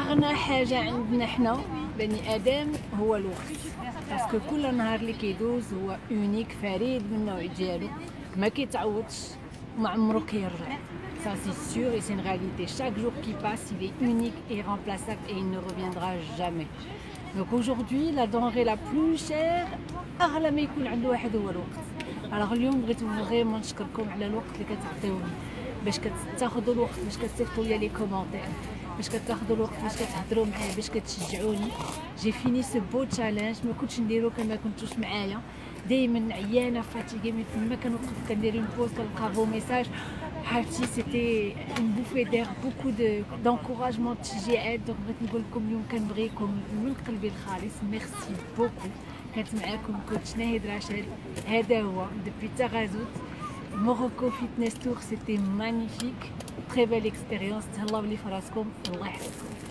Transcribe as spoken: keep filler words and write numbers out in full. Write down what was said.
اغنى حاجه عندنا حنا بني ادم هو الوقت، باسكو كل نهار اللي كيدوز هو اونيك فريد من النوع ديالو، ما كيتعوضش وما عمرو كيرجع. Ça c'est sûr et c'est une réalité. Chaque jour qui passe, il est unique et irremplaçable et il ne reviendra jamais. Donc aujourd'hui, la denrée la plus chère اغلى ما يكون عند واحد هو الوقت. alors اليوم بغيت فريمون نشكركم على الوقت اللي كتعطيوني باش كتاخذوا الوقت باش كتصيفطوا لي لي كومونتير، باش كتاخذوا الوقت باش كتهضروا معايا، باش كتشجعوني. جي فيني سو بو تشالنج ما كنتش نديرو كما كنتوش معايا، دائما عيانه فاتيكي مي فما كنوقف كندير اون بوز كنلقى فو ميساج عرفتي سيتي اون بوفي دير بوكو دو دونكوراجمون تشجيعات. دونك بغيت نقول لكم اليوم كنبغيكم من قلبي الخالص. ميرسي بوكو. كانت معاكم كوتش ناهد رشاد، هذا هو دوبي تغازوت موروكو فيتنس تور. سيتي مانيفيك، تري بيل اكسبيريونس. تهلاو لي فراسكم، الله يحفظكم.